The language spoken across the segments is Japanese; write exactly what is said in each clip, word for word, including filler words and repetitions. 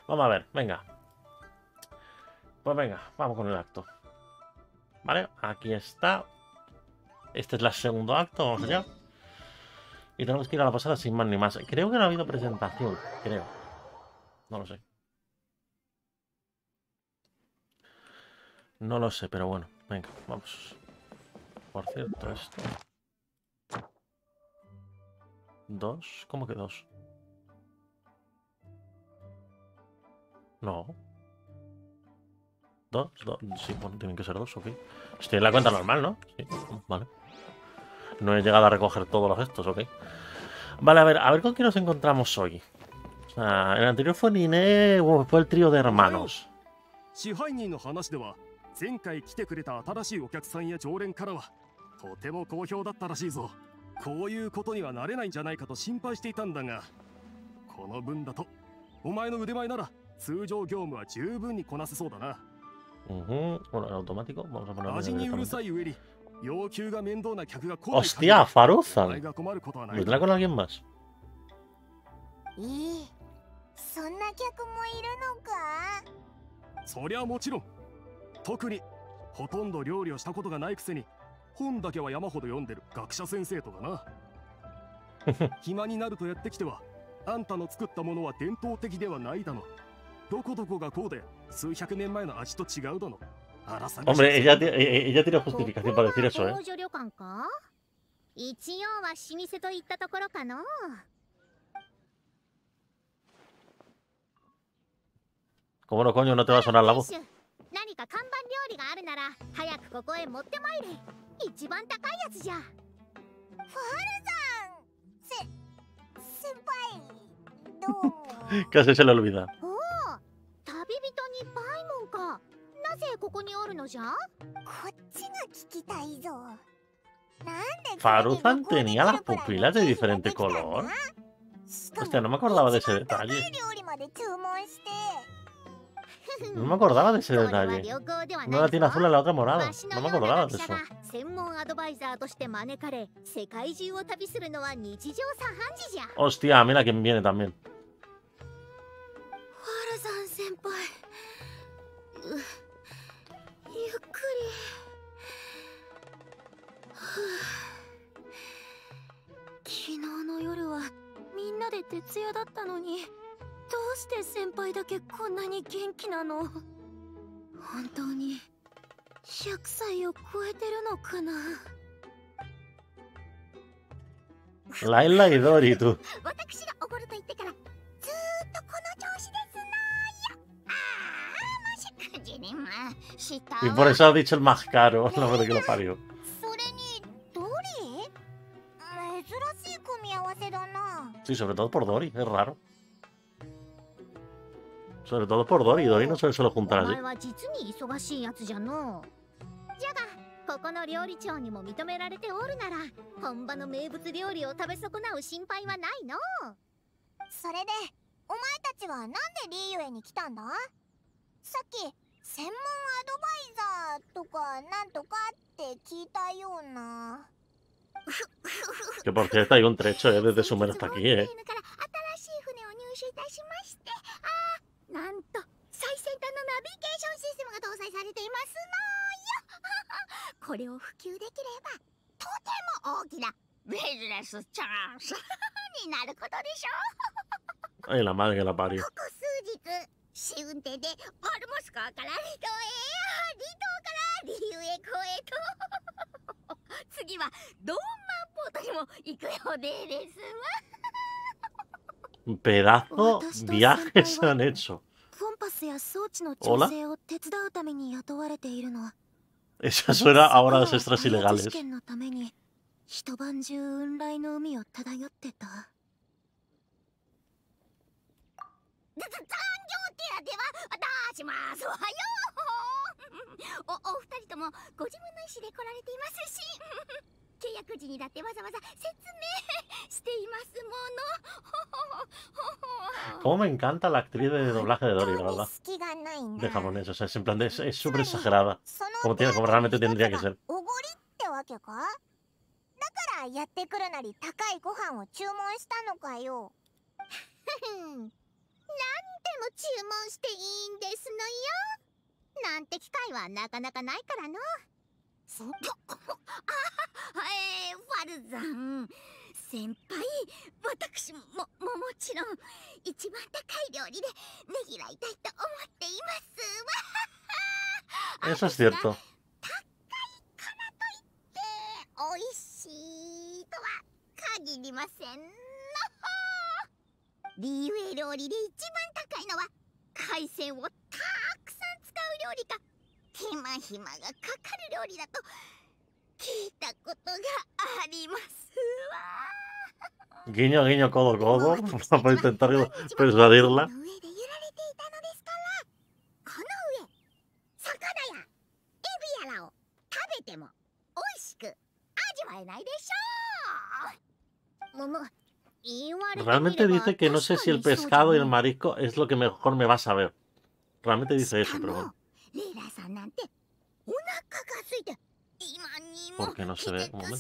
Vamos a ver, venga. Pues venga, vamos con el acto. Vale, aquí está. Este es el segundo acto, vamos allá. Y tenemos que ir a la pasada sin más ni más. Creo que no ha habido presentación, creo. No lo sé. No lo sé, pero bueno, venga, vamos. Por cierto, esto. ¿Dos? ¿Cómo que dos? No. ¿Dos? ¿Dos? Sí, bueno, tienen que ser dos, ok. Estoy en la cuenta normal, ¿no? Sí, vale. No he llegado a recoger todos los gestos, ok. Vale, a ver, a ver con qué nos encontramos hoy. O sea, el anterior fue Nine, fue el trío de hermanos. 支配人の話では前回来てくれた新しいお客さんや常連からはとても好評だったらしいぞ。こういうことにはなれないんじゃないかと心配していたんだが、この分だとお前の腕前なら通常業務は十分にこなせそうだな。 Uh-huh. Bueno, automático, vamos a ponerlo 味にうるさい上に要求が面倒な客が来ない。 Hostia, Faruzan. が困ることはない。 ¿Vendrá con alguien más? ええ、そんな客もいるのか。 そりゃもちろん。特にほとんど料理をしたことがないくせに本だけは山ほど読んでる学者先生とかな。暇になるとやってきては、あんたの作ったものは伝統的ではないだの。どこどこがこうで数百年前の味と違うだの。 Hombre, ella, ella tiene justificación para decir eso, ¿eh? ¿Cómo no, coño? No te va a sonar la voz. Casi se le olvida. Faruzan tenía las pupilas de diferente color. Hostia, no me acordaba de ese detalle. No me acordaba de ese detalle. Una la tiene azul y la otra morada. No me acordaba de eso. Hostia, mira quién viene también. Laila y Dori, tú. Y por eso ha dicho el más caro, la verdad que lo parió. Sí, sobre todo por Dori, es raro. Sobre todo por Dori, Dori no se suele juntar así. ここの料理長にも認められておるなら本場の名物料理を食べ損なう心配はないの。それでお前たちはなんでリーユエに来たんだ？さっき専門アドバイザーとかなんとかって聞いたような。 Que por cierto hay un trecho eh, desde Sumer hasta aquí, eh. 新しい船を入手いたしまして、あ、なんと最先端のナビゲーションシステムが搭載されていますの。 これを普及できればとても大きなビジネスチャンスになることでしょう。 Ay, la madre que la parió. ここ数日試運転でオルモス港から離島へ、離島からリユエ港へと次はドンマンポートにも行くようでですわ。 Pedazo viajes se han hecho. コンパスや装置の調整を手伝うために雇われているの。 Eso suena ahora a los extras ilegales. Cómo me encanta la actriz de doblaje de Dori, la verdad. De japonés, o sea, es en plan de, es súper exagerada. Como, tiene, como realmente tendría que ser. やってくるなり高いご飯を注文したのかよ。 も注文していいんですのよ。なんて機会はなかなかないからの。そっあえー、ファルザン先輩、私もももちろん一番高い料理でねぎらいたいと思っていますわ。 Eso es cierto. 高いからといって美味しいとは限りませんの。リーウェイ料理で一番高いのは海鮮をたくさん使う料理か手間暇がかかる料理だと聞いたことがありますわ。 Guiño, guiño, codo, codo. Para intentar persuadirla. この上で揺られていたのですから、この上魚やエビやらを食べても美味しく味わえないでしょう。もも Realmente dice que no sé si el pescado y el marisco es lo que mejor me va a saber. Realmente dice eso, pero bueno. Porque no se ve. Un momento.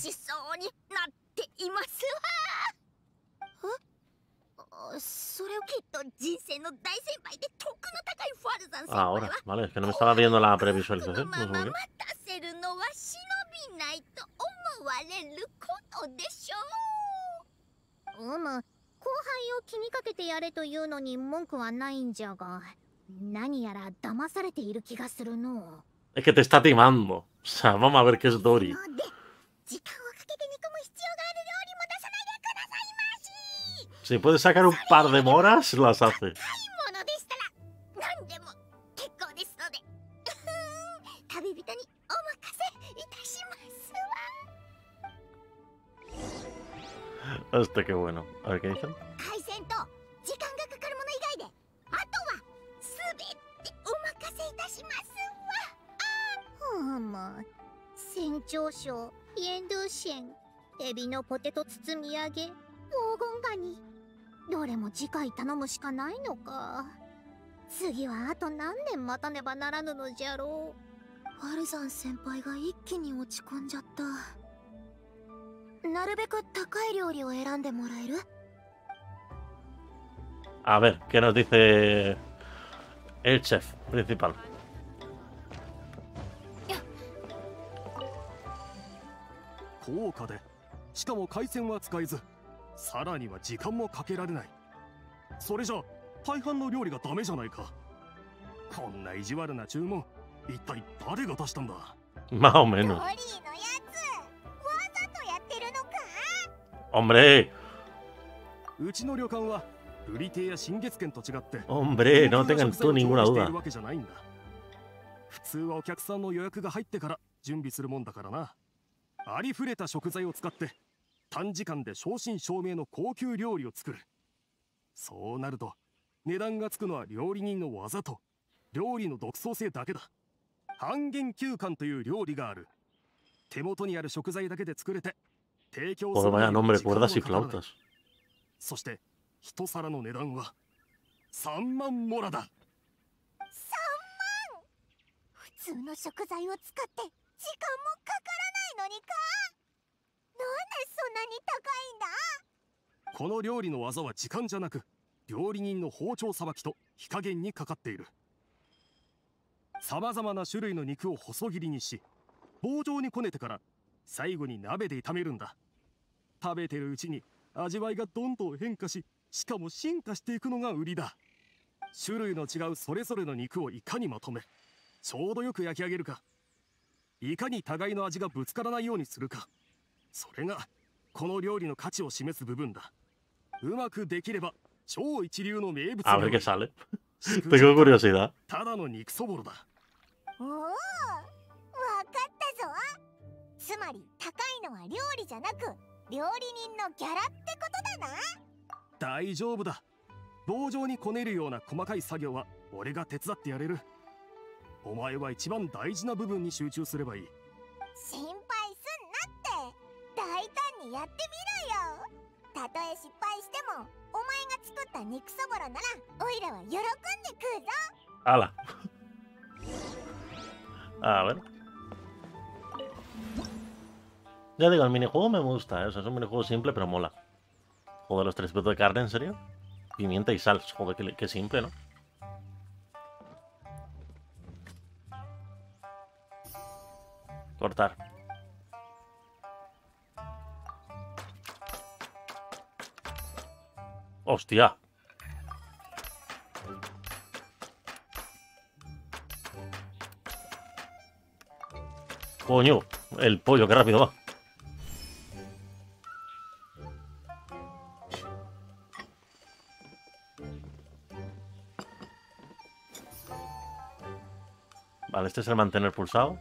それをきっと人生の大先輩で得の高いファルザン先輩 Ah, は ahora, vale, es que no me estaba viendo la previsualización. ま No sé ま por 待 qué. たせるのは忍びないと思われることでしょう。うむ、後輩を気にかけてやれというのに文句はないんじゃが、何やら騙されている気がするの。 Es que te está timando. O sea, vamos a ver qué es Dory. ので、時間をかけて煮込む必要がある料理も出さないでくださいまし。 Si puede sacar un par de moras, las hace. 高いものでしたら何でも結構ですので、旅人にお任せいたしますわ。 Hostia, qué bueno. A ver qué dicen. 海鮮と時間がかかるもの以外で、あとはすべてお任せいたしますわ。あ、ふむ。船長賞、エンドゥシェン、エビのポテト包み揚げ、黄金ガニ。どれも次回頼むしかないのか。次はあと何年待たねばならぬのじゃろう。ファルザン先輩が一気に落ち込んじゃった。なるべく高い料理を選んでもらえる？ A ver, ¿qué nos dice el chef principal? 高価で、しかも海鮮は使えず、さらには時間もかけられない。それじゃ大半の料理がダメじゃないか。こんな意地悪な注文、一体誰が出したんだ？ Más o menos. ドリーのやつ、わざとやってるのか？ Hombre, うちの旅館はブリ亭や新月軒と違って、 hombre, no tengan tú ninguna してい duda. るわけじゃないんだ。普通はお客さんの予約が入ってから準備するもんだからな。ありふれた食材を使って短時間で正真正銘の高級料理を作る。そうなると値段がつくのは料理人の技と料理の独創性だけだ。半減休館という料理がある。手元にある食材だけで作れて提供す Pues る vaya のに nombre, 時間も cuerdas y かからない。 flautas. そして一皿の値段はさんまんモラだ。 さんまん！普通の食材を使って時間もかからないのにか？なんでそんなに高いんだ？ この料理の技は時間じゃなく、料理人の包丁さばきと火加減にかかっている。さまざまな種類の肉を細切りにし、棒状にこねてから最後に鍋で炒めるんだ。食べてるうちに味わいがどんどん変化し、しかも進化していくのが売りだ。種類の違うそれぞれの肉をいかにまとめ、ちょうどよく焼き上げるか、いかに互いの味がぶつからないようにするか、それがこの料理の価値を示す部分だ。うまくできれば超一流の名物 A 料 ver qué 理。 sale. しくじ Tengo ったら curiosidad. ただの肉そぼろだ。 おお、わかったぞ。つまり高いのは料理じゃなく料理人のギャラってことだな。 大丈夫だ。棒状にこねるような細かい作業は俺が手伝ってやれる。お前は一番大事な部分に集中すればいい。 心配すんなって。大胆にやってみろよ。たとえ失敗してもお前が作った肉そぼろならオイラは喜んで食うぞ。 Ala. A ver. Ya digo, el minijuego me gusta, ¿eh? O sea, es un minijuego simple, pero mola. Juego de los tres platos de carne, ¿en serio? pimienta y sal. Joder, qué, qué simple, ¿no? Cortar. ¡Hostia! Coño, el pollo, qué rápido va. Vale, este es el mantener pulsado.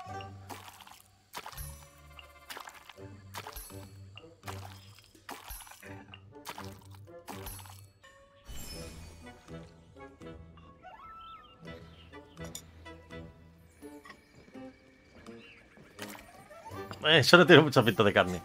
Eso no tiene mucha pinta de carne.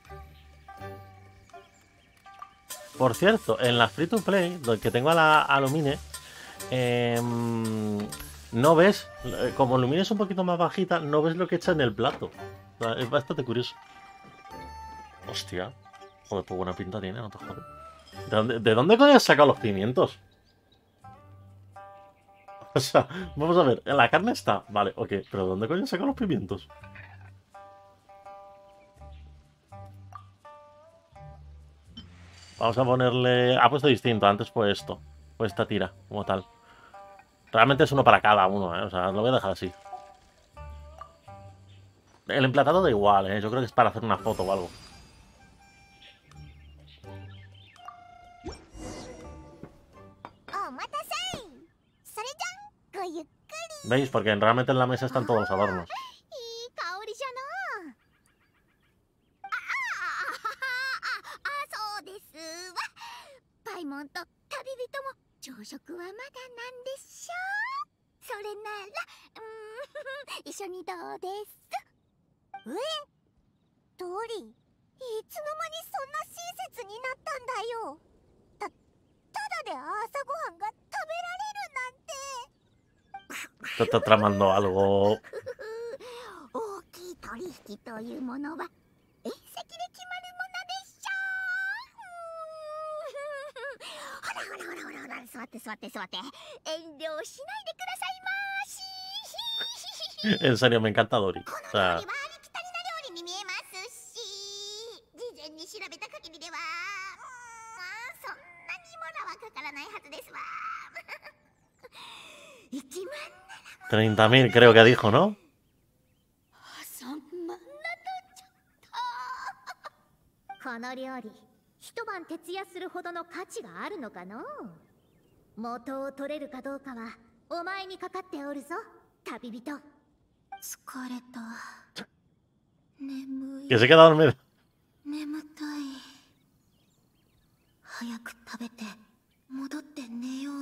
Por cierto, en la Free to Play, que tengo a la a Lumine, eh, no ves, como Lumine es un poquito más bajita, no ves lo que echa en el plato. O sea, es bastante curioso. Hostia. Joder, pues buena pinta tiene, no te jodes. ¿De dónde, ¿de dónde coño has sacado los pimientos? O sea, vamos a ver, la carne está, vale, ok, pero ¿de dónde coño has sacado los pimientos? Vamos a ponerle... Ha puesto distinto, antes fue esto. Fue esta tira, como tal. Realmente es uno para cada uno, ¿eh? O sea, lo voy a dejar así. El emplatado da igual, ¿eh? Yo creo que es para hacer una foto o algo. ¿Veis? Porque realmente en la mesa están todos los adornos. Te está tramando algo. En serio, me encanta Dori. O sea... treinta mil creo que dijo, ¿no? この料理、一晩徹夜するほどの価値があるのかの？元を取れるかどうかはお前にかかっておるぞ、旅人。疲れた。眠い。 Que se queda dormido. 眠たい。早く食べて戻って寝よう。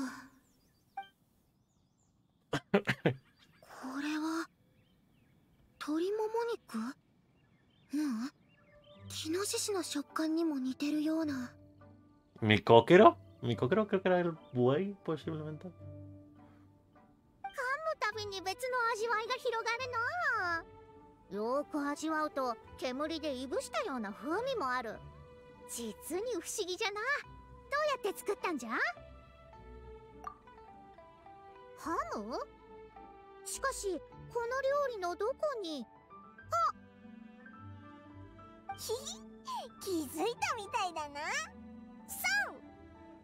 これは鶏もも肉？うん。キノシシの食感にも似てるような。 Mi coquero? Mi coquero creo que era el buey, posiblemente. 噛むたびに別の味わいが広がるの。よく味わうと煙でいぶしたような風味もある。実に不思議じゃな。どうやって作ったんじゃ？ハム？しかしこの料理のどこに？あっ。ひひ、気づいたみたいだな。そう、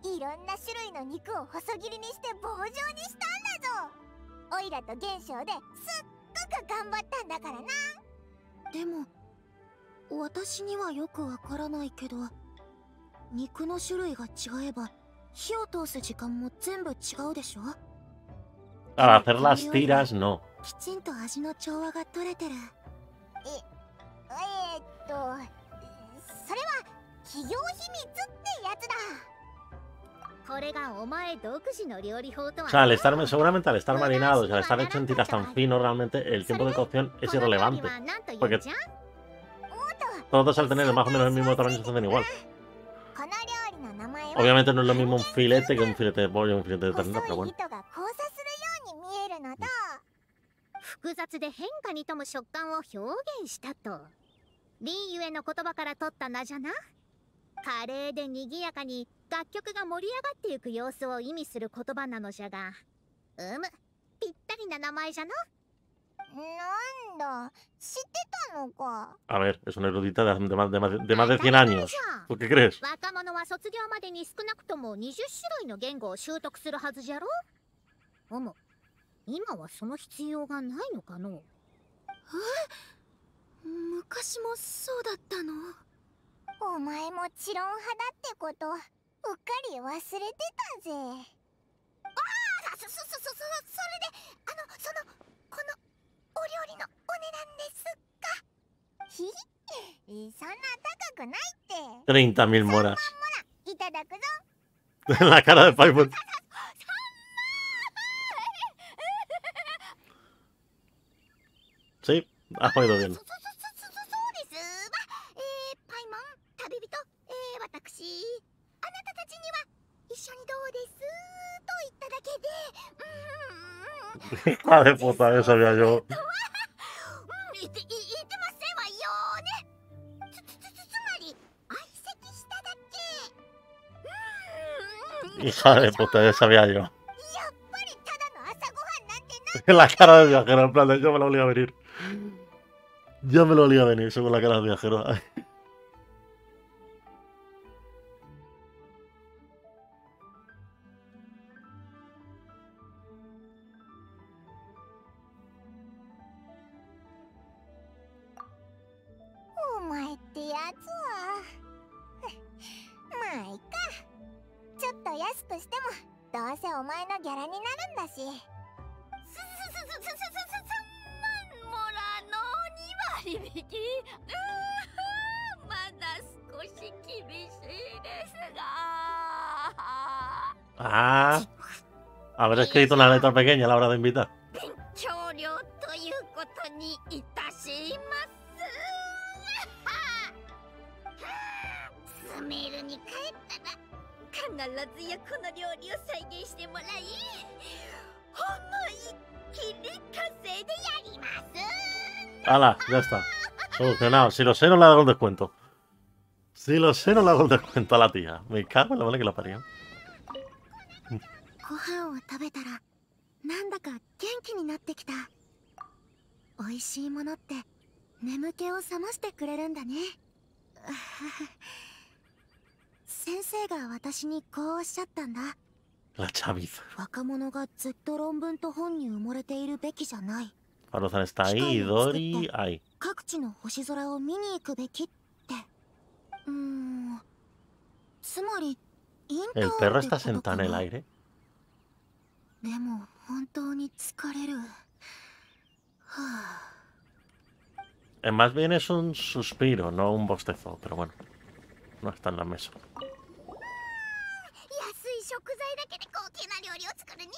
いろんな種類の肉を細切りにして棒状にしたんだぞ。オイラと玄翔ですっごく頑張ったんだからな。でも私にはよくわからないけど、肉の種類が違えば火を通す時間も全部違うでしょ。 Para hacer las tiras, no. きちんと味の調和が取れてる。え、えー、っと、それは企業秘密ってやつだ。これがお前独自の料理法とは。 O sea, al estar, seguramente al estar marinados y al estar hecho en tiras tan fino, realmente el tiempo de cocción es irrelevante. Porque todos al tener más o menos el mismo tamaño se hacen igual. Obviamente no es lo mismo un filete que un filete de pollo o un filete de ternera, pero bueno. 複雑で変化に富む食感を表現したと。リーゆえの言葉から取った名じゃな。華麗で賑やかに楽曲が盛り上がっていく様子を意味する言葉なのじゃが、うむ、ぴったりな名前じゃな。なんだ、知ってたのか。 A ver, es una erudita de, de, más, de, más, de más de cien años. ¿Tú qué crees? 若者は卒業までに少なくともにじゅっ種類の言語を習得するはずじゃろ。おも、今はその必要がないのかの。え、昔もそうだったの？お前もチロン派だってことうっかり忘れてたぜ。ああ、そそそそそそれで、あのそのこのお料理のお値段ですか。ひひ、そんな高くないって。 treinta mil moras. いただくぞ。 La cara de Paimon. Sí, has oído bien. そうですわ。えー、パイモン、旅人、えー、私、あなたたちには一緒にどうですと言っただけで、うーん、 Hija de puta, eso sabía yo. 言って言ってませんわよね。つつつつつまり相席しただけ。 Hija de puta, eso sabía yo. やっぱりただの朝ごはんなんてな。 La cara del viajero, en plan de yo me lo olía venir. Yo me lo olía venir, según la cara del viajero. Ay. お前ってやつは。まあいいか。ちょっと安くしてもどうせお前のギャラになるんだし。すすすすすすすさんまんモラのに割引き。うー、まだ少し厳しいですが。 Ah, haber escrito una letra pequeña a la hora de invitar. 勉強料ということにいたします。スメールに帰ったら必ずやこの料理を再現してもらい、思いっきり稼いでやります。 ¡Hala! Ya está. Solucionado. Si lo sé, no le hago el descuento. Si lo sé, no le hago el descuento a la tía. Me cago en la bola que la parió. ご飯を食べたらなんだか元気になってきた。美味しいものって眠気を覚ましてくれるんだね。先生が私にこうおっしゃったんだ。 La chaviza. 若者がずっと論文と本に埋もれているべきじゃない。 Farozan está ahí, Dori, ahí. 各地の星空を見に行くべきって。うーん。つまりインター El ン perro って está こと sentado か en el な。 aire. でも本当に疲れる。はあ。 Eh, Más bien es un suspiro, no un bostezo. Pero bueno, no está en la mesa. 安い食材だけで高級な料理を作るには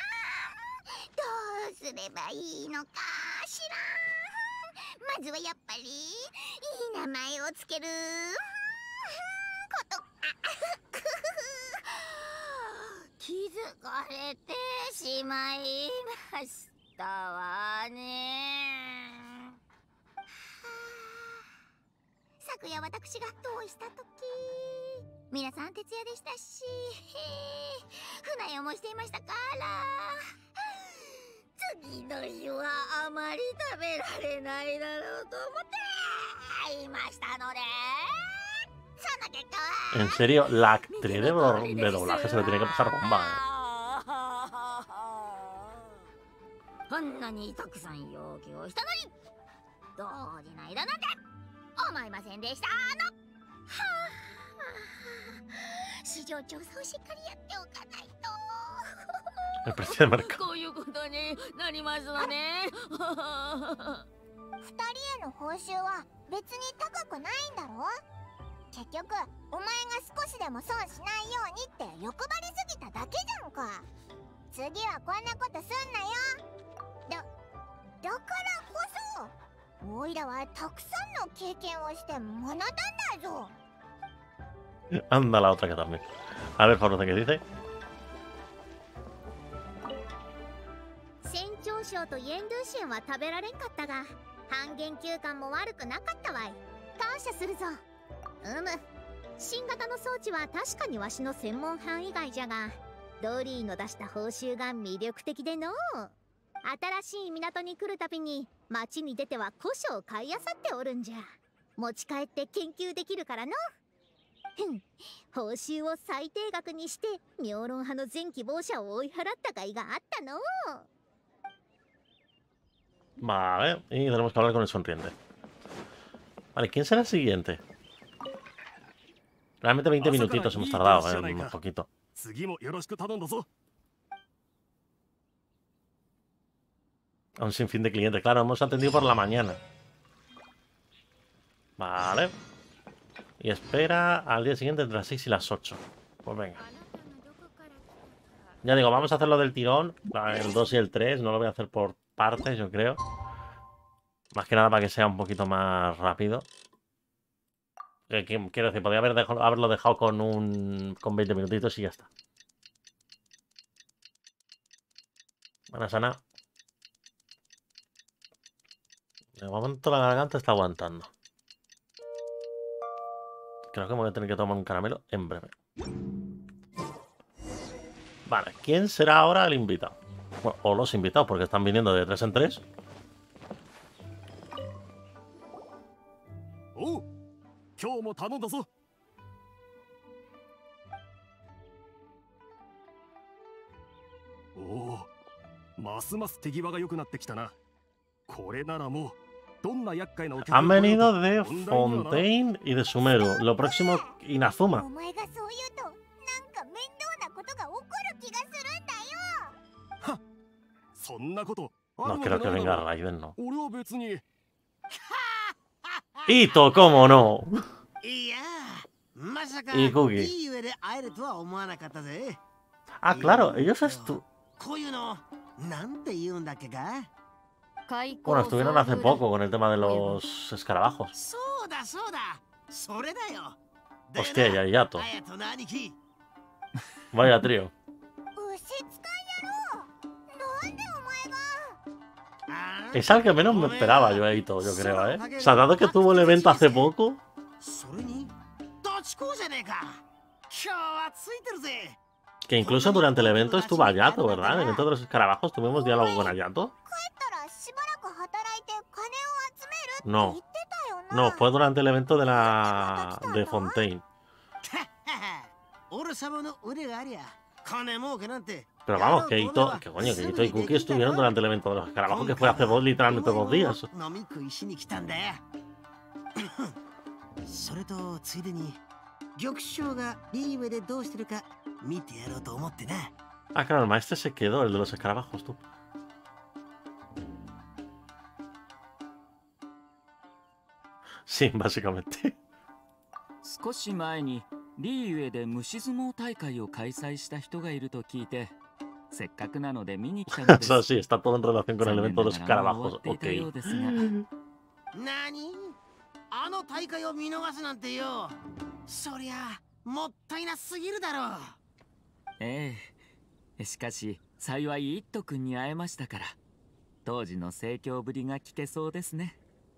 どうすればいいのかしら。まずはやっぱりいい名前をつけること。気づかれてしまいましたわね。昨夜私が同意した時、皆さん徹夜でしたし、船酔いもしていましたから、次の日はあまり食べられないだろうと思っていましたので、その結果は En serio, la actriz de, do- de doblaje se le tiene que pasar bomba, ¿eh? こんなにたくさん要求をしたのに同時の間なんて思いませんでしたの。はあ、市場調査をしっかりやっておかないと。 El precio de mercado. こういうことになりますわね。二人への報酬は別に高くないんだろ。結局お前が少しでも損しないようにって欲張りすぎただけじゃんか。次はこんなことすんなよ。だ、だからこそおいらはたくさんの経験をして学んだんだぞ。 Anda la otra que también. A ver, Farozan, ¿qué dice? 船長賞とイエンドゥシェンは食べられんかったが、半減休館も悪くなかったわい。感謝するぞ。うむ、 新型の装置は確かにわしの専門範囲外じゃが、ドリーの出した報酬が魅力的でのう。新しい港に来るたびに町に出ては古書を買い漁っておるんじゃ。持ち帰って研究できるからの。ふん、報酬を最低額にして妙論派の全希望者を追い払った甲斐があったのう。 Vale, y tenemos que hablar con el sonriente. Vale, ¿quién será el siguiente? Realmente veinte minutitos hemos tardado, eh, un poquito. A un sinfín de clientes, claro, hemos atendido por la mañana. Vale. Y espera al día siguiente entre las seis y las ocho. Pues venga. Ya digo, vamos a hacerlo del tirón. El dos y el tres, no lo voy a hacer por partes, yo creo. Más que nada para que sea un poquito más rápido. Eh, quiero decir, podría haber dejado, haberlo dejado con un con veinte minutitos y ya está. Buena sana. De momento la garganta está aguantando. Creo que me voy a tener que tomar un caramelo en breve. Vale, ¿quién será ahora el invitado? Bueno, o los invitados, porque están viniendo de tres en tres. ¡Oh! ¡Oh! ますます手際が良くなってきたな。これならもうどんな厄介なお客 Han venido de Fontaine y de Sumeru. Lo próximo, Inazuma. お前がそう言うとなんか面倒なことが起こる気がするんだよ。 はっ、そんなこと No creo que venga Raiden, no. 俺は別に。 Ito, ¿cómo no? いや、まさか Y Cookie. いい上で会えるとは思わなかったぜ。 Ah, claro, ellos estu... こういうのなんて言うんだっけか。 Bueno, estuvieron hace poco con el tema de los escarabajos. そうだそうだ、それだよ。 Hostia, ya Yato. あやとの兄貴。 Vaya trío. 牛使い野郎、なんでお前が。 Es al que menos me esperaba yo, Eito, yo creo, ¿eh? O sea, dado que tuvo el evento hace poco... それにダチコじゃねえか。今日はついてるぜ。 Que incluso durante el evento estuvo Ayato, ¿verdad? En el evento de los escarabajos tuvimos diálogo con Ayato. No, no, fue durante el evento de la... de Fontaine. Pero vamos, que Ito, que coño, que Ito y Cookie estuvieron durante el evento de los escarabajos, que fue hace dos, literalmente dos días. 玉将がリーウェでどうしてるか見てやろうと思ってな。 Ah, claro, el maestro se quedó, el de los escarabajos, tú. Sí, básicamente. 少し前にリーウェで虫相撲大会を開催した人がいると聞いて、せっかくなので見に来たのです。 Eso sí, está todo en relación con el evento de los escarabajos. Ok. 何？あの大会を見逃すなんてよ。そりゃもったいなすぎるだろう。 ええ、しかし幸いイット君に会えましたから、当時の盛況ぶりが聞けそうですね。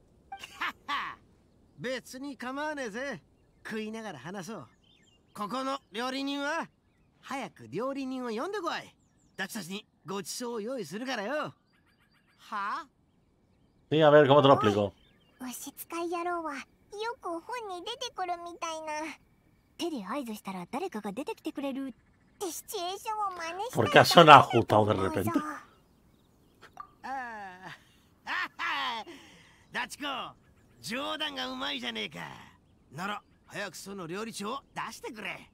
別に構わねえぜ。食いながら話そう。ここの料理人は早く料理人を呼んでこい。ダチたちにごちそうを用意するからよ。はあ？ Sí, a ver, ¿cómo te lo explico? 牛使い野郎はよく本に出てくるみたいな。手で合図したら誰かが出てきてくれるってシチュエーションを真似して。 ¿Por qué ha sonado ajustado de repente? ああ、ダチコ、冗談がうまいじゃねえか。なら早くその料理長を出してくれ。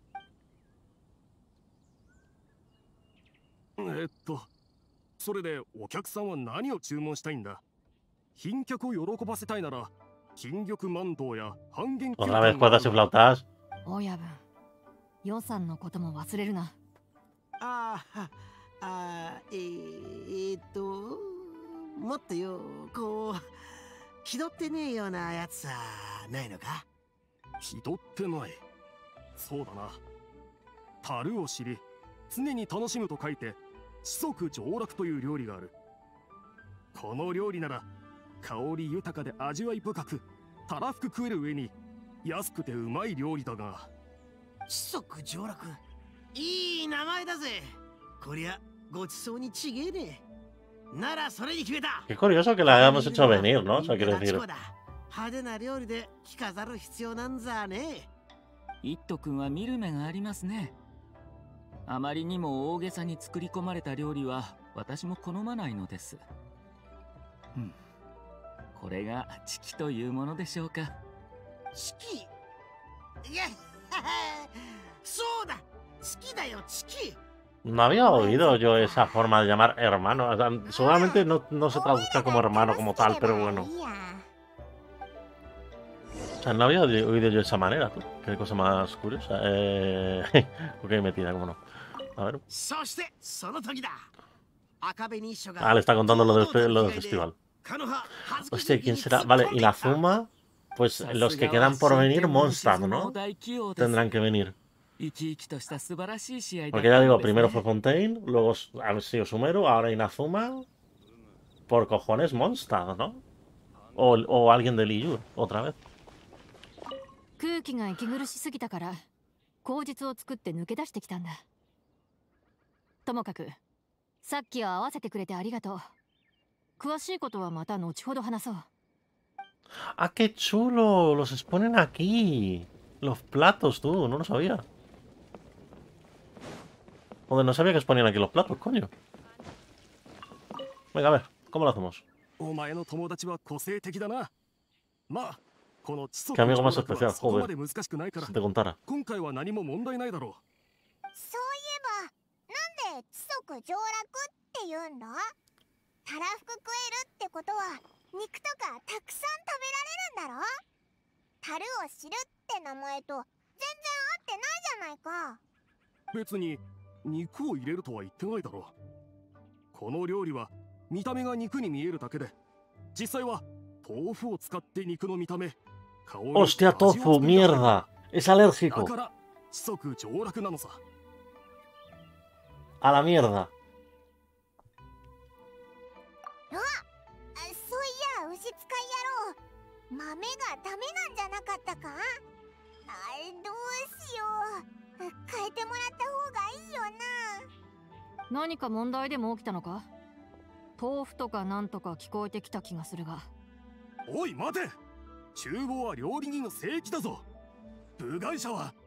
えっと、それでお客さんは何を注文したいんだ。賓客を喜ばせたいなら、金玉万堂や半減。 Otra vez cuerdas y flautas. 親分、予算のことも忘れるな。 ああ、あえー、えー、っと、もっとよ、こう、気取ってねえようなやつさ、ないのか？ 気取ってない。そうだな。樽を知り、常に楽しむと書いて、四足上楽という料理がある。この料理なら、香り豊かで味わい深く、たらふく食える上に、 安くてうまい料理だが。 知足上洛。いい名前だぜ。こりゃごちそうにちげえね。ならそれに決めた。 Qué curioso que la hayamos hecho venir, ¿no? O sea, quiero decir. 派手な料理で着飾る必要なんざね。 イット君は見る目がありますね。あまりにも大げさに作り込まれた料理は私も好まないのです。うん、これがチキというものでしょうか。 チキ？いや、そうだ、チキだよ、チキ。 No había oído yo esa forma de llamar hermano. O sea, seguramente no, no se traduzca como hermano como tal, pero bueno. O sea, no había oído yo esa manera, tú. Qué cosa más curiosa. Eh... ok, metida, cómo no. A ver. Ah, le está contando lo del, lo del festival. Hostia, ¿quién será? Vale, y la Zuma, pues los que quedan por venir, Mondstadt, ¿no? Tendrán que venir. Porque ya digo, primero fue Fontaine, luego ha sido Sumeru, ahora Inazuma. Por cojones, Mondstadt, ¿no? O, o alguien de Liyue, otra vez. 空気が息苦しすぎたから口実を作って抜け出してきたんだ。ともかくさっきは合わせてくれてありがとう。詳しいことはまた後ほど話そう。 Ah, qué chulo, los exponen aquí. Los platos, tú, no lo sabía. Joder, no sabía que exponían aquí los platos, coño. Venga, a ver, ¿cómo lo hacemos? ¿Qué amigo más especial? Joder, si te contara. 今回は何も問題ないだろう。 そういえば、なんで知足上洛って言うんだ？たらふく食えるってことは、肉とかたくさん食べられるんだろ？樽を知るって名前と全然合ってないじゃないか。 別に肉を入れるとは言ってないだろう。この料理は見た目が肉に見えるだけで、実際は豆腐を使って肉の見た目。 Hostia, tofu, mierda. Es alérgico. A la mierda. そういや、牛使い野郎。豆がダメなんじゃなかったか？あ、どうしよう。変えてもらった方がいいよな。 何か問題でも起きたのか？豆腐とかなんとか聞こえてきた気がするが。 おい、待て。厨房は料理人の聖域だぞ。部外者は、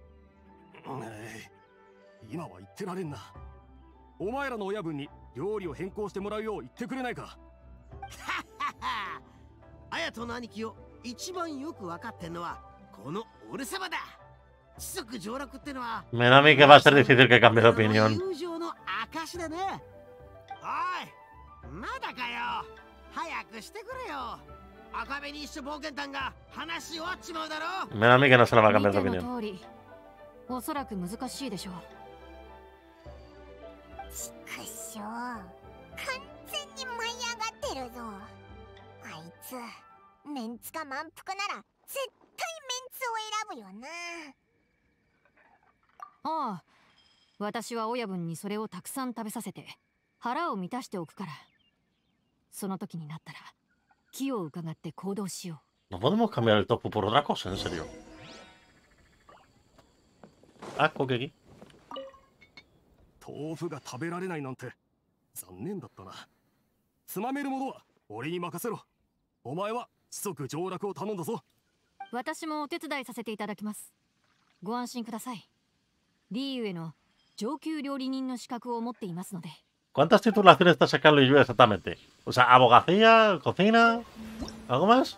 今は言ってられんな。お前らの親分に料理を変更してもらうよう言ってくれないか。 綾人の兄貴を一番よく分かってんのはこの俺様だ。知足上洛ってのは Me da a mí que va a ser difícil que cambie de opinión. 友情の証だね。おい、まだかよ。早くしてくれよ。赤紅一種冒険団が話し終わっちまうだろ。 Me da a mí que no se le va a cambiar de opinión. 通り、おそらく難しいでしょう。 ちくしょう、完全に舞い上がってるぞ。あいつ、メンツか満腹なら絶対メンツを選ぶよな。 ああ、私は親分にそれをたくさん食べさせて腹を満たしておくから、その時になったら気を伺って行動しよう。No podemos cambiar el tofu por otra cosa, en serio. Ah, coque aquí. 豆腐が食べられないなんて残念だったな。つまめるものは俺に任せろ。お前は知足上洛を頼んだぞ。 私もお手伝いさせていただきます。ご安心ください。リーユへの上級料理人の資格を持っていますので。 ¿Cuántas titulaciones está sacando Liyue exactamente? O sea, abogacía, cocina, ¿algo más?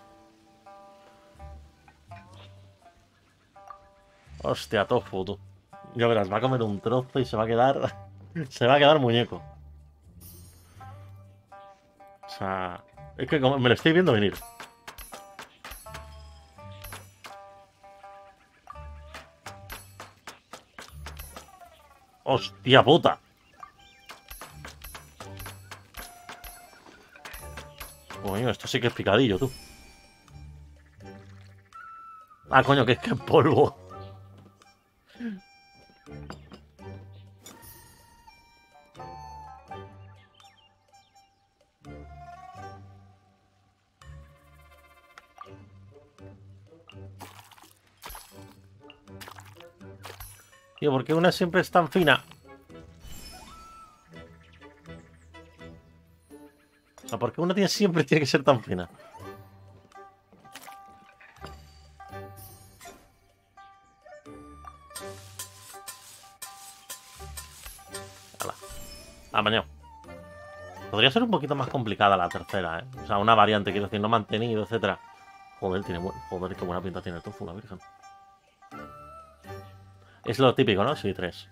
Hostia, tofu, tú. Ya verás, va a comer un trozo y se va a quedar... se va a quedar muñeco. O sea... Es que como me lo estoy viendo venir. ¡Hostia puta! Coño, esto sí que es picadillo, tú. Ah, coño, que es que es polvo. Tío, ¿por qué una siempre es tan fina? O sea, ¿por qué una tiene siempre tiene que ser tan fina? Hala. Amañado. Podría ser un poquito más complicada la tercera, ¿eh? O sea, una variante, quiero decir, no mantenido, etcétera. Joder, tiene buen... Joder, qué buena pinta tiene el tofu, la virgen. Es lo típico, ¿no? Sí, tres.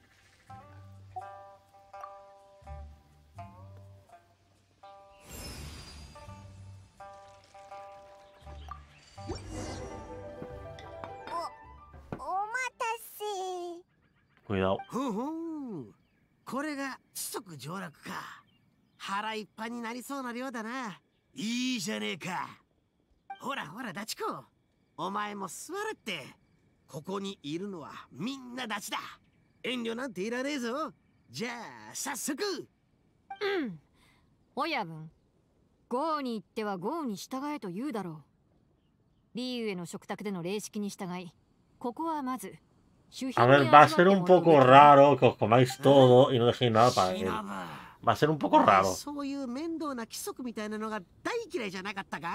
Cuidado. ほうほう、これが知足上洛か。腹いっぱいになりそうな量だな。いいじゃねえか。ほらほらダチコ、お前も座れって。ここにいるのはみんなダチだ。遠慮なんていらねえぞ。じゃあ早速。 うん親分、豪に言っては豪に従えと言うだろう。リーウェの食卓での礼式に従い、ここはまず A ver, va a ser un poco raro que os comáis todo y no dejéis nada para él. Va a ser un poco raro. そういう面倒な規則みたいなのが大嫌いじゃなかったか。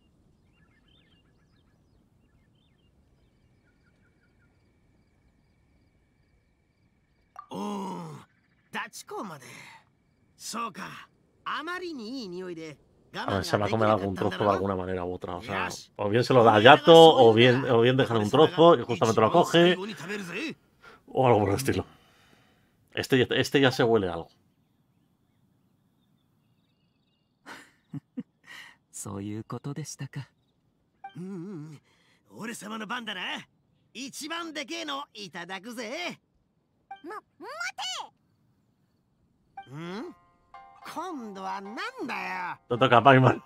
おお、ダチコまで。そうか、あまりにいい匂いで。 A ver, se va a comer algún trozo de alguna manera u otra. O sea, o bien se lo da a Yato, o bien, o bien dejan un trozo y justamente lo coge. O algo por el estilo. Este, ya- este ya se huele algo. そういうことでしたか。 うんうん、俺様の番だな。一番でけえのいただくぜ。 ま、待て。 ん？今度はなんだよ。 Te toca, Paimon.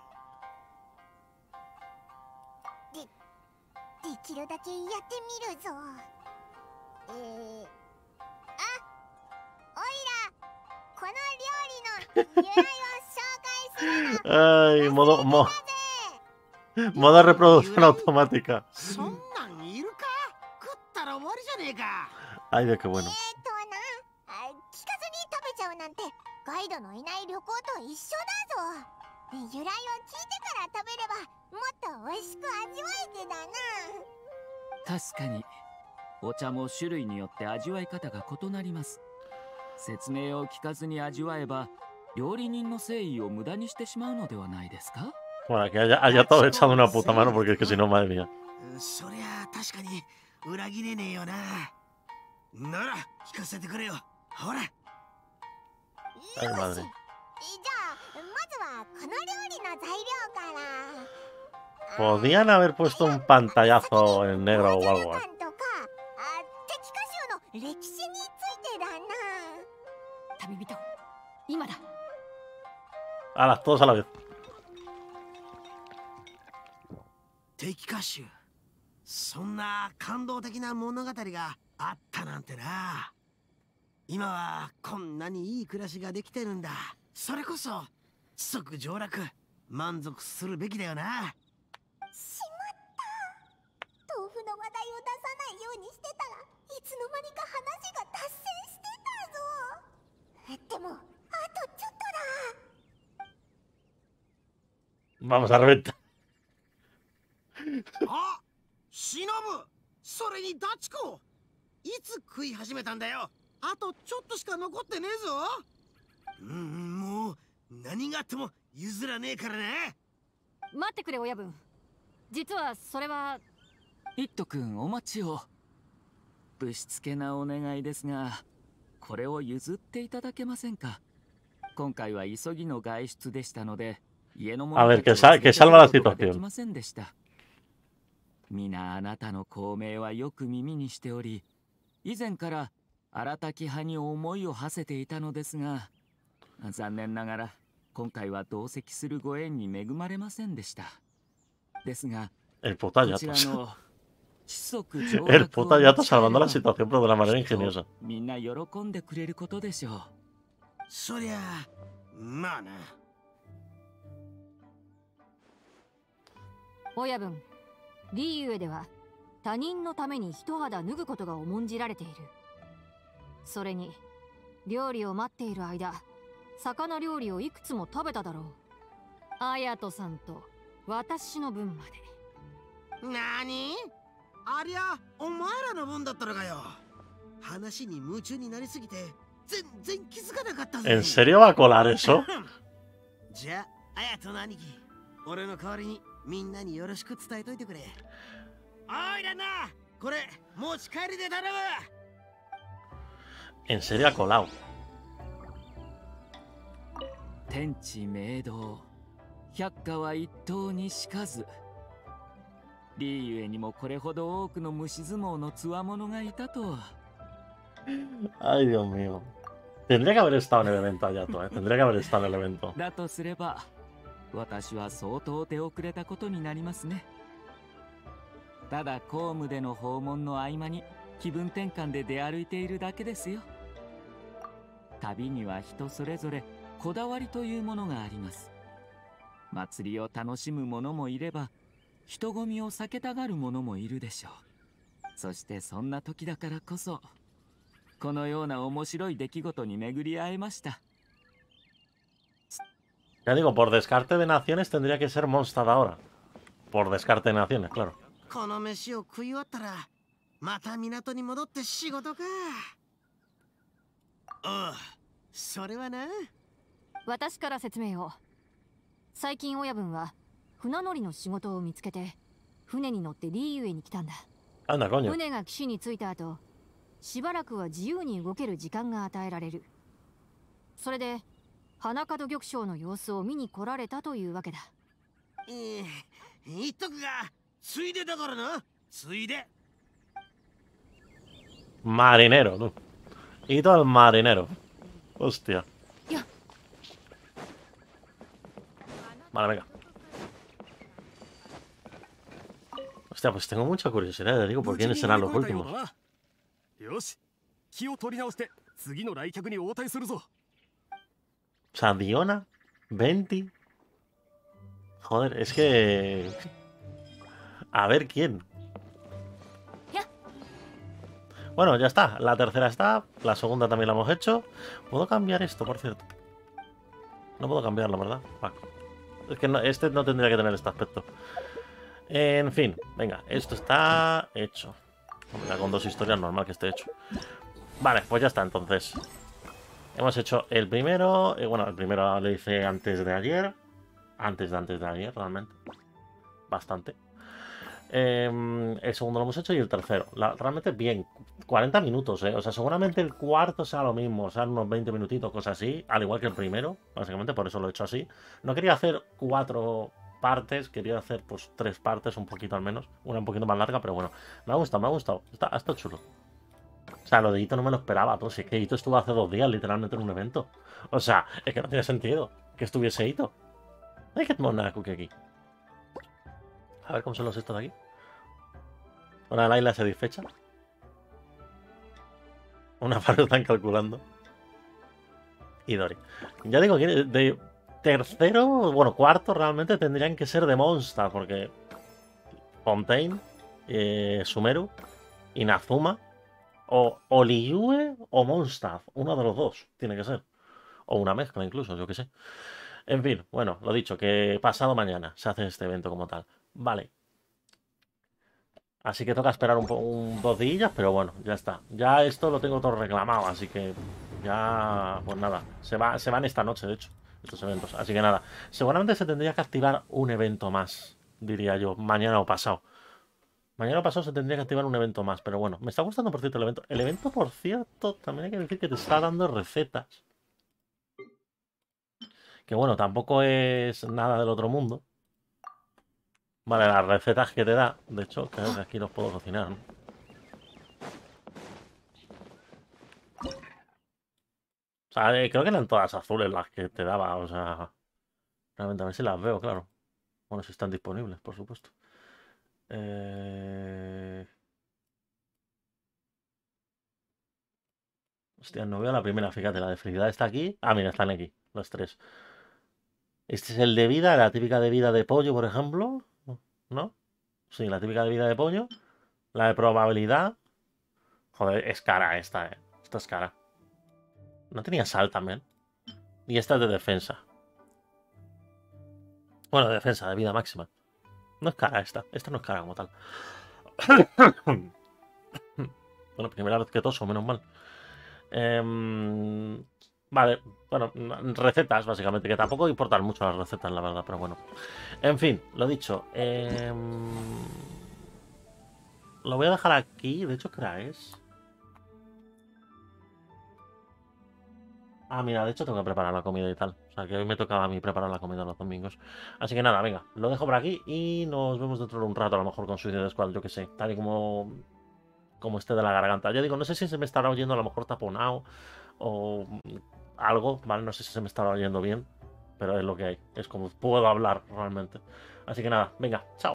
できるだけやってみるぞ。えー、あ、おいら、この料理の由来を紹介するの。 Ay, modo, mo- modo reproducción automática. そんなんいるか？食ったら終わりじゃねえか。 Ay, de qué bueno. えーっとな、あ、聞かずに食べちゃうなんてガイドのいない旅行と一緒だぞ。由来を聞いてから食べればもっと美味しく味わえてだな。 確かにお茶も種類によって味わい方が異なります。説明を聞かずに味わえば料理人の誠意を無駄にしてしまうのではないですか。 Bueno, que haya, haya todo echado una puta mano porque es que si no, madre mía. そりゃ確かに裏切れねえよな。なら聞かせてくれよ。ほら。 Ay, madre. じゃあまずはこの料理の材料から。 Podían haber puesto un pantallazo en negro o algo, ¿eh? とか、あ、敵歌集の歴史についてだな。 旅人、今だ。 Ahora, todos a la vez. 敵歌集、そんな感動的な物語があったなんてな。今はこんなにいい暮らしができてるんだ。それこそ知足常楽、満足するべきだよな。 しまった。豆腐の話題を出さないようにしてたらいつの間にか話が脱線してたぞ。でもあとちょっとだ。 Vamos a reventar. あ、忍、それにダチコ、いつ食い始めたんだよ。あとちょっとしか残ってねえぞ。うん、もう何があっても譲らねえからね。 待ってくれ親分。実はそれは。 イット君お待ちを。ぶしつけなお願いですが、これを譲っていただけませんか。今回は急ぎの外出でしたので、家のものたちを連れて行くことができませんでした。皆あなたの功名はよく耳にしており、以前から荒滝派に思いを馳せていたのですが、残念ながら今回は同席するご縁に恵まれませんでした。ですが、 El こ puta ちら Yato. の知足常 El 楽を puta 持 Yato ち帰れ salvando ば la situación, pero de una manera ingeniosa. みんな喜んでくれることでしょう。 そりゃまあな。 親分、リーユエでは他人のために一肌脱ぐことが重んじられている。 それに料理を待っている間、魚料理をいくつも食べただろう。綾人さんと私の分まで。 なに？ありゃお前らの分だったのかよ。話に夢中になりすぎて全然気づかなかったぜ。 ¿En serio va a colar eso? じゃあ綾人の兄貴、俺の代わりにみんなによろしく伝えといてくれ。おいらな、これ持ち帰りで頼む。 ¿En serio ha colado? 天地明道、百花は一刀にしかず。リーゆえにもこれほど多くの虫相撲のつわものがいたとは。 Ay, Dios mío. Tendría que haber estado en el evento allá, tú, ¿eh? Tendría que haber estado en el evento. だとすれば、私は相当手遅れたことになりますね。ただ公務での訪問の合間に気分転換で出歩いているだけですよ。旅には人それぞれこだわりというものがあります。祭りを楽しむ者もいれば、人混みを避けたがる者もいるでしょう。そしてそんな時だからこそ、このような面白い出来事に巡り会えました。 Ya digo, por descarte de naciones tendría que ser Mondstadt ahora. Por descarte de naciones, claro. この飯を食い終わったらまた港に戻って仕事か。おう、それはな。 私から説明を。最近親分は船乗りの仕事を見つけて船に乗ってリーユエに来たんだ。 Anda, coño. 船が岸に着いた後、しばらくは自由に動ける時間が与えられる。それで花門玉将の様子を見に来られたというわけだ。 えー、言っとくが、ついでだからな。ついで。 Marinero, tú. Y todo el marinero. Hostia. Ya. Vale, venga. Hostia, pues tengo mucha curiosidad, te digo, ¿por quiénes serán los últimos? よし、気を取り直して次の来客に応対するぞ。 O sea, Diona, Venti. Joder, es que... A ver quién. Bueno, ya está. La tercera está. La segunda también la hemos hecho. ¿Puedo cambiar esto, por cierto? No puedo cambiarlo, ¿verdad? Vale. Es que no, este no tendría que tener este aspecto. En fin, venga. Esto está hecho. Hombre, con dos historias normal que esté hecho. Vale, pues ya está, entonces. Hemos hecho el primero. Eh, bueno, el primero lo hice antes de ayer. Antes de antes de ayer, realmente. Bastante. Eh, el segundo lo hemos hecho y el tercero. La, realmente bien. cuarenta minutos, ¿eh? O sea, seguramente el cuarto sea lo mismo. O sea, unos veinte minutitos, cosas así. Al igual que el primero. Básicamente, por eso lo he hecho así. No quería hacer cuatro partes. Quería hacer, pues, tres partes, un poquito al menos. Una un poquito más larga, pero bueno. Me ha gustado, me ha gustado. Está, está chulo. O sea, lo de Ito no me lo esperaba. Pues es que Ito estuvo hace dos días, literalmente, en un evento. O sea, es que no tiene sentido que estuviese Ito. Hay que tomar una cookie aquí. A ver cómo son los estos de aquí. Una Laila satisfecha. Una par están calculando. Y Dori. Ya digo que de tercero, bueno, cuarto realmente tendrían que ser de Mondstadt, porque Fontaine, eh, Sumeru, Inazuma, o Liyue o Mondstadt. Uno de los dos tiene que ser. O una mezcla incluso, yo que sé. En fin, bueno, lo dicho, que pasado mañana se hace este evento como tal. Vale. Así que toca esperar un, un dos días, pero bueno, ya está. Ya esto lo tengo todo reclamado, así que ya, pues nada, se, va, se van esta noche, de hecho, estos eventos. Así que nada, seguramente se tendría que activar un evento más, diría yo, mañana o pasado. Mañana o pasado se tendría que activar un evento más, pero bueno, me está gustando, por cierto, el evento. El evento, por cierto, también hay que decir que te está dando recetas. Que bueno, tampoco es nada del otro mundo. Vale, las recetas que te da, de hecho, que aquí los puedo cocinar, ¿no? O sea, creo que eran todas azules las que te daba, o sea... Realmente a ver si las veo, claro. Bueno, si están disponibles, por supuesto. Eh... Hostia, no veo la primera, fíjate, la de felicidad está aquí. Ah, mira, están aquí, los tres. Este es el de vida, la típica de vida de pollo, por ejemplo. ¿No? Sí, la típica de vida de pollo. La de probabilidad. Joder, es cara esta, eh. Esta es cara. ¿No tenía sal también? Y esta es de defensa. Bueno, de defensa, de vida máxima. No es cara esta. Esta no es cara como tal. Bueno, primera vez que toso, menos mal. Eh, vale, bueno, recetas básicamente, que tampoco importan mucho las recetas, la verdad, pero bueno. En fin, lo dicho. Eh, lo voy a dejar aquí. De hecho, ¿qué hora es? Ah, mira, de hecho tengo que preparar la comida y tal. O sea, que hoy me tocaba a mí preparar la comida los domingos. Así que nada, venga, lo dejo por aquí y nos vemos dentro de un rato, a lo mejor con Suicide Squad, yo que sé. Tal y como, como esté de la garganta. Ya digo, no sé si se me estará oyendo a lo mejor taponado o algo, ¿vale? No sé si se me estará oyendo bien, pero es lo que hay. Es como puedo hablar realmente. Así que nada, venga, chao.